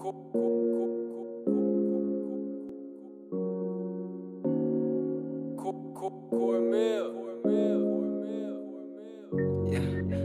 Cormill. Yeah,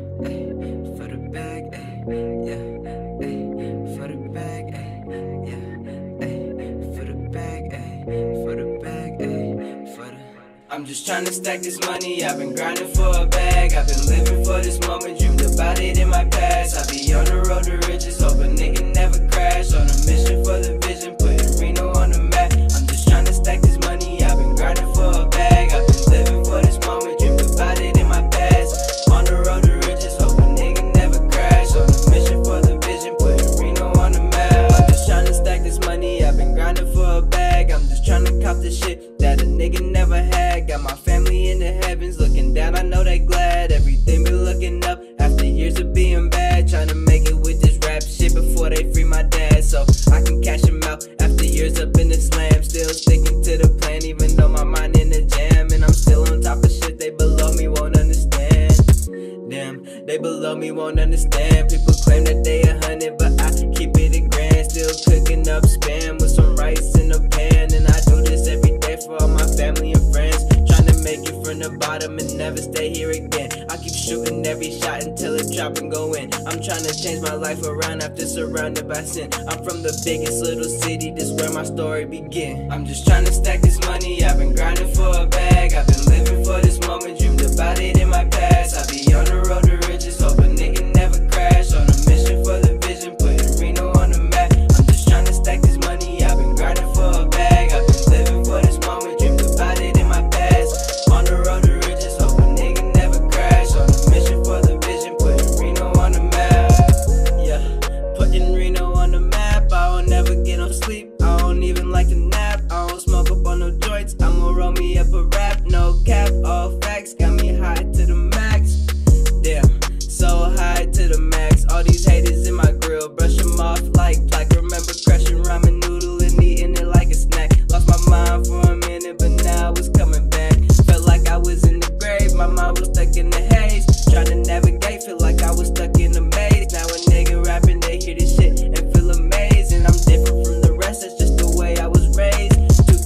ayy, for the bag, ayy, yeah, ayy, for the bag, ayy, yeah, ayy, for the bag, ayy, for the bag, ayy, for the. I'm just tryna stack this money, I've been grinding for a bag, I've been living for this moment, dreamed about it in my past. I be on the road to riches, hope a nigga never crash, on a mission for the vision, putting Reno on the map. I'm just tryna stack this money, I've been grinding for a bag, I've been living for this moment, dreamed about it in my past. On the road to riches, hope a nigga never crash, on a mission for the vision, putting Reno on the map. I'm just tryna stack this money, I've been grinding for a bag, I'm just tryna cop the shit that a nigga never had. Got my family in the heavens looking down, I know they glad. Everything been looking up after years of being bad. Tryna make it with this rap shit before they free my dad, so I can cash him out after years up in the slam. Still sticking to the plan even though my mind in the jam, and I'm still on top of shit they below me won't understand. Damn, they below me won't understand. People claim that they 100 but I keep it a grand. Still cooking up spam with some rice in a pan, and I do this every day for all my family and friends. Make it from the bottom and never stay here again. I keep shooting every shot until it drop and go in. I'm trying to change my life around after surrounded by sin. I'm from the biggest little city, this where my story begin. I'm just trying to stack this money, I've been grinding for a bag, I've been living for this moment, dreamed about it in my past. I be on the road to riches, hope a nigga never crash, on a mission for the vision, putting Reno on the map. I'm just trying to stack this money, I've been grinding for a bag, I've been living for this moment, dreamed about it in my past. On the road to riches, hope a nigga never crash, on a mission for the vision, putting Reno on the map. Yeah, putting Reno on the map. I don't never get no sleep, I don't even like to nap, I don't smoke up on no joints, I'ma roll me up a rap, no cap, all facts, got me high to the max. Damn, so high to the max, all these haters in my grill, brush them off like plaque. Remember crushing ramen noodle and eating it like a snack. Lost my mind for a minute but now it's coming back. Felt like I was in the grave, my mind was stuck in the haze, trying to navigate, feel like I was stuck in a maze. Now a nigga rapping, they hear this shit and feel amazed, and I'm different from the rest, that's just the way I was raised.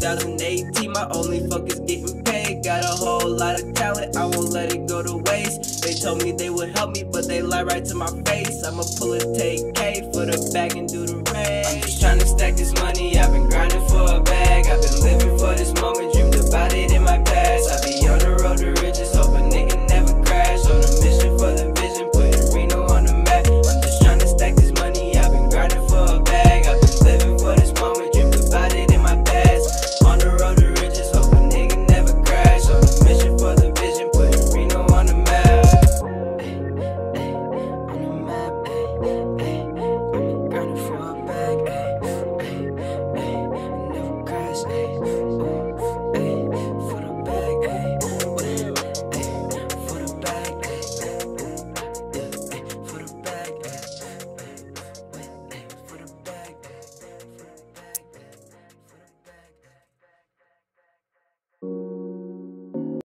2018, my only focus getting paid, got a whole lot of talent, I won't let it go to waste. They told me they would help me, but they lie right to my face. I'ma pull a take K for the bag and do the race. I'm just trying to stack this money, I've been grinding for a bag, I've been living for this moment.